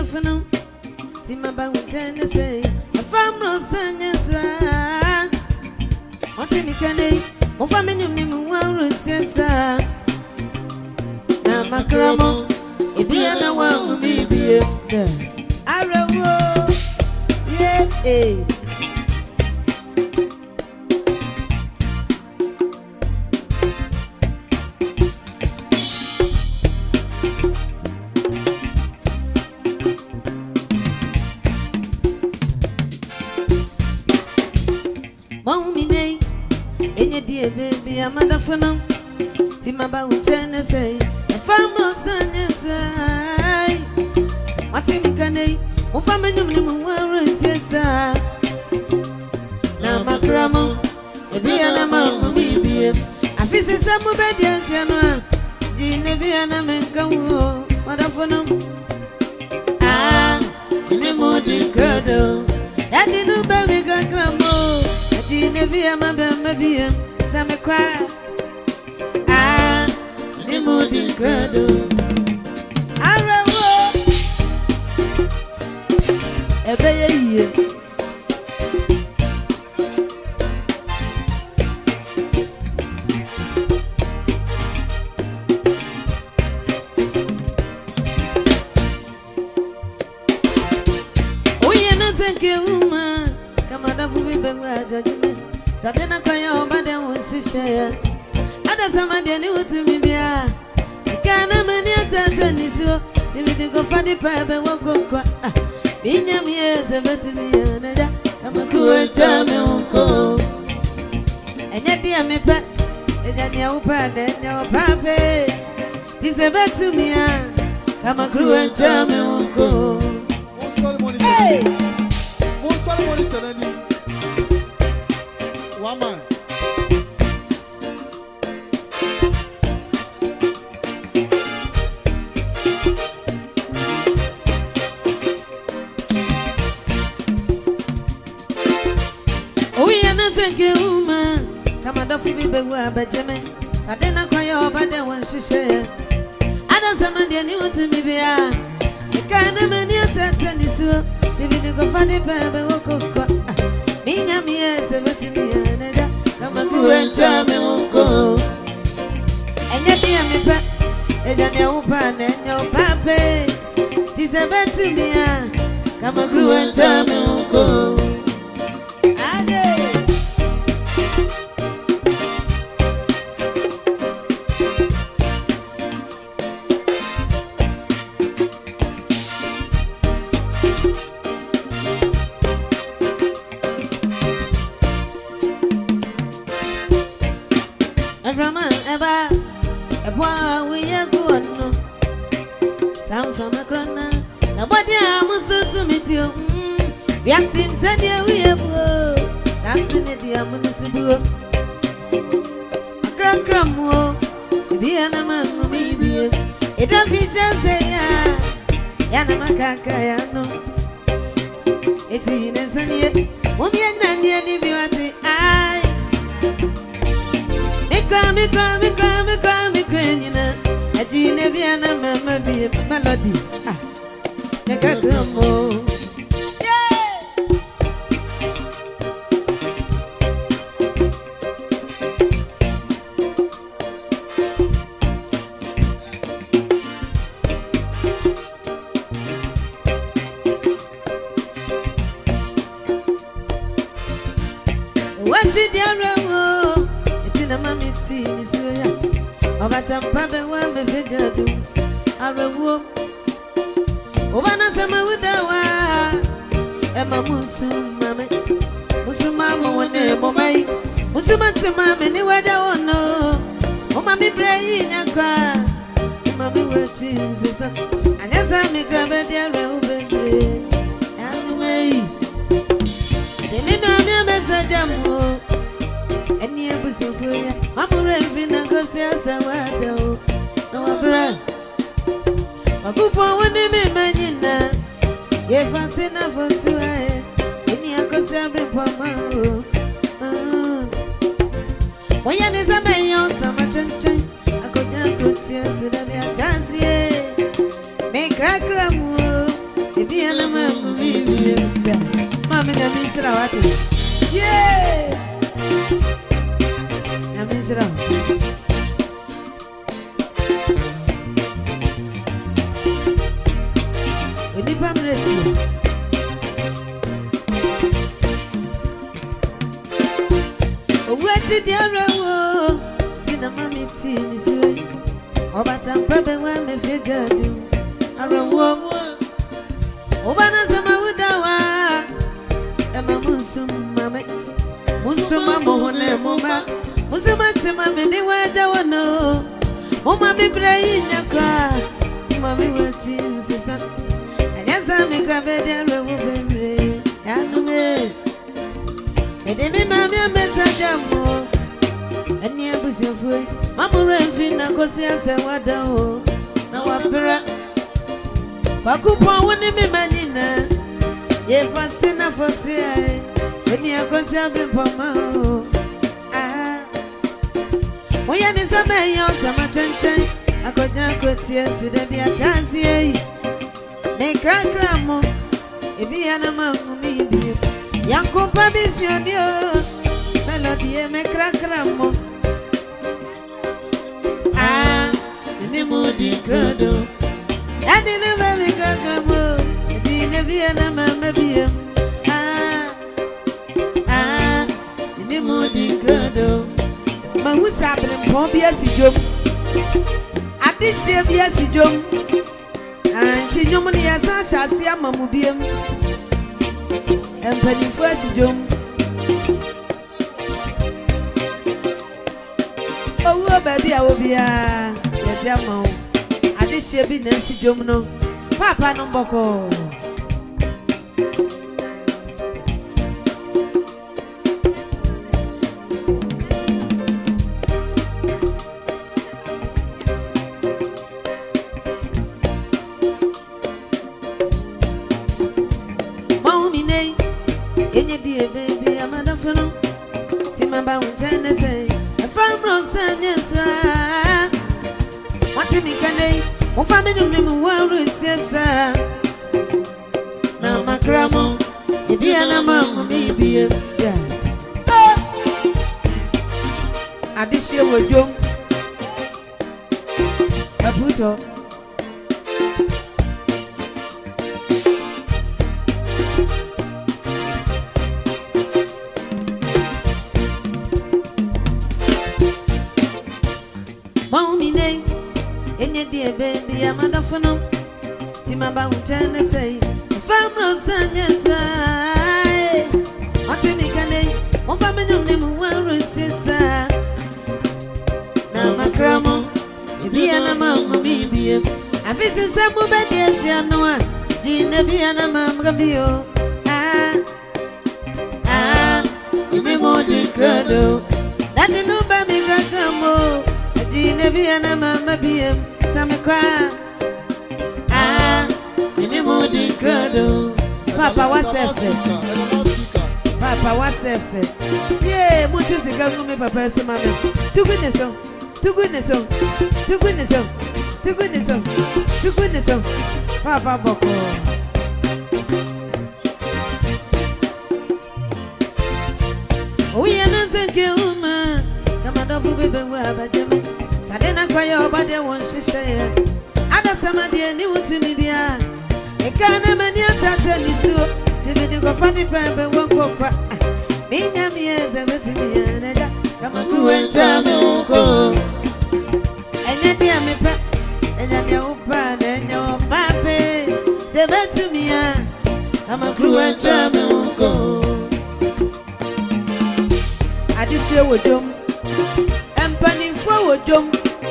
madafano Timaba utende say a famro sanyasa Otimikane Mofamenu mimu waru siasa Na makramo Ibiana wangu bibiye Arawo Yeah Momine Enye die baby amadafano Timaba uchene say Famo sanye say Watimikane Mufamenyu mlimu waru siesa Na makramo Ebiana mangu bibiye Afisi samu bedi ashanwa Jine biana menkawo Madafano Ini mudi krado Yadinu baby kakramo Jine biama bema biya Same kwa Ni mudi krado Arawo Ebeye ye Oye na senke uma Kama dafu bibe wa judgment Sadena kwa ya obade wonshishe ya Ada samadi ni utimibia Kana mani atata nisio Nibidi kufadi paebe wakokwa Binya mieze beti miyaneja Kama kuwe chame uko Enye diya mipa Eja niya upade niya upape Tise betu miya Kama kuwe chame uko Hey! Bonsoir mon éternel. Waman. Senke uma Kama dafu bibe wa bajeme Sadena kwa ya obade wanshishe Ada samandi ni utimibia Kana mani atata nisuo Tibidi kufadi paebe wakokwa Minya mieze beti miyaneja Kama kuwe chame uko Enye diya mipa Eja niya upane niya upape Tise beti miya Kama kuwe chame uko From a crona, somebody I'm so to meet you. We are seen said we have Sassy Municipal. A cramo, be an among me. It don't feature say, Yanamaka, it's in a sunny. Woman, and if you are the eye. Come, Adine biana mama bi melody make a gramo What you do it's in a mammy tea so ya Obata mpabe wa mefeja du Arewo Obana sema udawa Ema musumame Musumama wane momai Musuma tumame ni waja wono Omami breyi nyakwa Omami weti zisa Anyasa mikrabe diare ubendre Anyway Demino amia mesa jamu Eni ebusufuya Mamure vina kosi asawado No wabra Wakupo wani mimanyina Yefasina fosuae Eni akosi abripo mango Waya nizame yonsa machanchen Akodina kutia sidabi achansiye Mekrakra muo ebi ana mangu bibi mama na misra wati yeah na misra odi pamreti owachi diarawo tina mami ti ni siwe obata mpabe wa me figadu arawo obana sama udawa ema munsuma mohone moma musuma tima me ni waja wono moma bibrayi nyaka mami wachi sisa anyasa mi krabe diarawo bebre yanume edemi mami message mo eni abusifu mamure mfina kosi ase wada o na wapera kwakupo woni mi manina ye fastina fosia eni akosi abipoma o moya ni same yo sama chenchen akoja krotie sude bia chance yi me krakra mo ebi ana mangu mi bi yanko pabisionio melodie me krakramo ni mudi krado ani ni me krakramo di ne bia na mama bia ni mudi krado ma hu sabre pon bia sijom adihye bia sijom anti nyom ni ya sa hyase amamu biem empanifo asijom owo baby awobia ya jama adihye bi na asijom no papa no mboko enye die baby amada funo timamba unjene say famro sanyesa wati mikane mo family mu waru sesa na makramo ebi ana mamu mi bie adihye wodwom abuto enye die baby amada funo timamba unjene say famro sanyesa wati mikane mo family mu waru sesa na makramo ebi ana mamu mi bie afisi sabu bedi asianoa dine bi ana mamu gabio ni modi krado dadi no ba mi kramo dine bi ana mama biem samekwa ni modi krado papa wasefe yeah mutu sika ngumi papa so mama tuguneso papa boko oye na seke uma kama dofu bebe wa bajeme sadena kwa yo bade won shishe ada samade ni wutumi bia ekana mani atata nisu tibidi ko fani pembe wonko kwa minya mieze betimi anaja kama kuwenja muko enya dia mepa enya dia upa enya mape se betimi kama kuwenja muko adihye wodom empanimfo wodom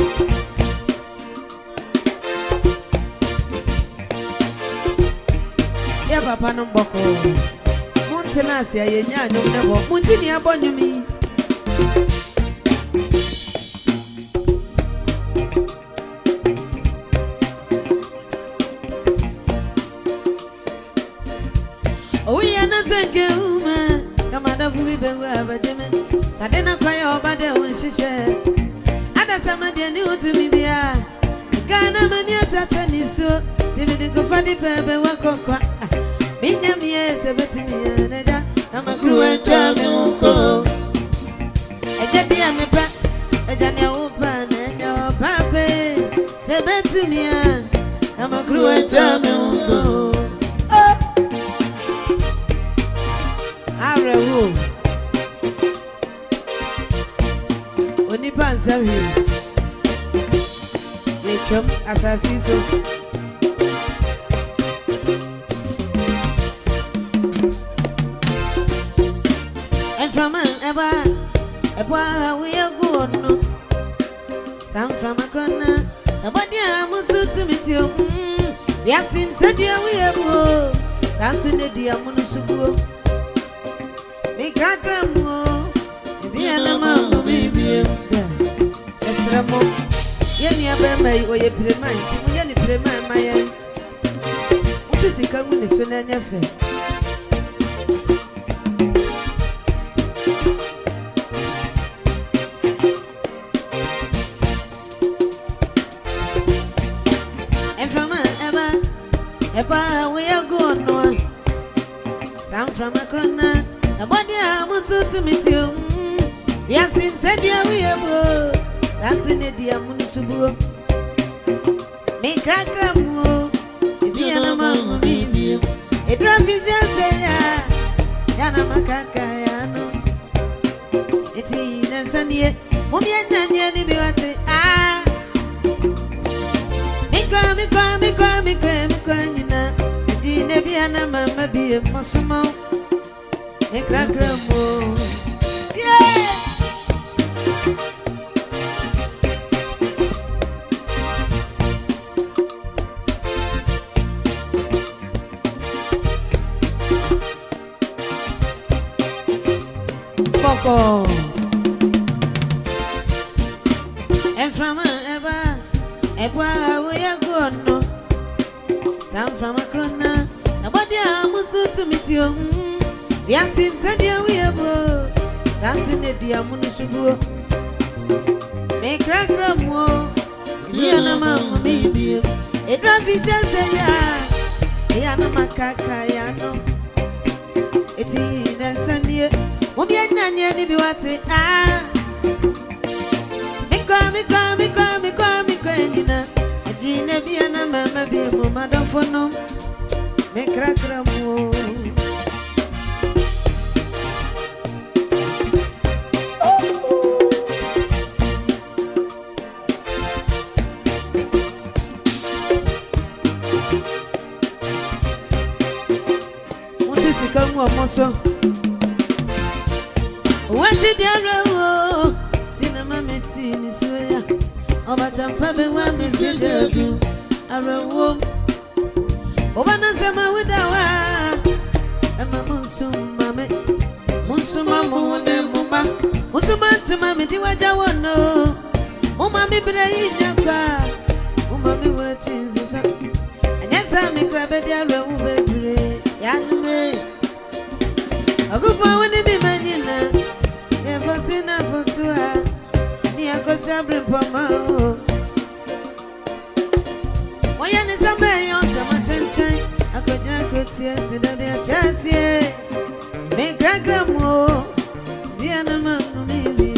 ya papa no mboko muntina asia yenya anyom nebo muntini abonyumi oya na senge uma kama dafu bibewa abajeme sadena kwa yo bade wonshishe ada samade ni utumi bia Kana mania tatani so. Divi go fadi bebe wakokwa. Minya miye sebeti miye neda. Ama kruwe jame uko. Eja dia mepa. Eja nya upa nenya pape. Sebeti miye. Ama kruwe jame uko. Arewo. Oni panza hiyo. Yechom asasiso. From Eba we are good. Some from a corner. Somebody I must to meet you. We are sim said we are good. Some the dear Munusubu. Make a gramo. Maybe an amount, maybe. Yes, Ramo. Yenny Abema or your premine. Yenny premine my end. What is it coming to soon and your face? Eba we are going no. Some from a corner. Somebody I must to meet you. We are sim said we are good. That's in the dear Munisubu. Make a gramo. If you are a man, maybe a dravision say, Yana Macacayano. It's in a sunny. Mummy and Yanni be what they are. Me come, Nebiana mama be a muscle. Make a gramo. Yeah. Poco. And from Eba we are good no. Some from a corner. Somebody I must to meet you. We are sim said we are good. Some the dear Munusubu. Make a gramo. Yana mamma maybe. A dravision say ya. Yana Macacayano. It's in a Sunday. Mummy and Nanny be what it ah. Me come, Gina be an amama be a mother for no. Make a gramo. What is it come on, Mosso? What did you do? Tina Mametin is where. Oh, but I'm probably one with you. I roll. Oh, but I'm sama with our and my Munsum, mammy. Munsuma, Mumma, Musuman to Mammy, do I want no? Oh, Mammy, but I eat your car. Oh, Mammy, what is this? And yes, I'm a crab at the room, baby. Yanme. A good boy when it be manina. Never seen her for sure. I got sabrin pama. Why is a man on some train? I could drink tears in the chassis. Make a gramo. The animal maybe.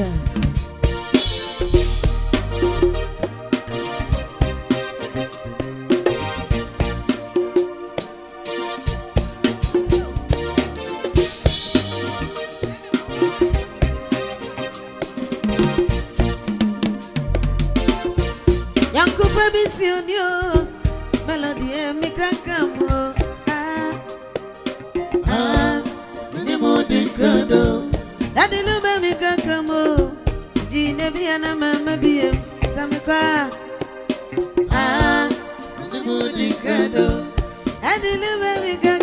Baby, see you, melody, me crack gramo. Minimo de crado. Daddy, no baby, crack gramo. Gina be an amama be a Samika. Minimo de crado. Daddy, no baby,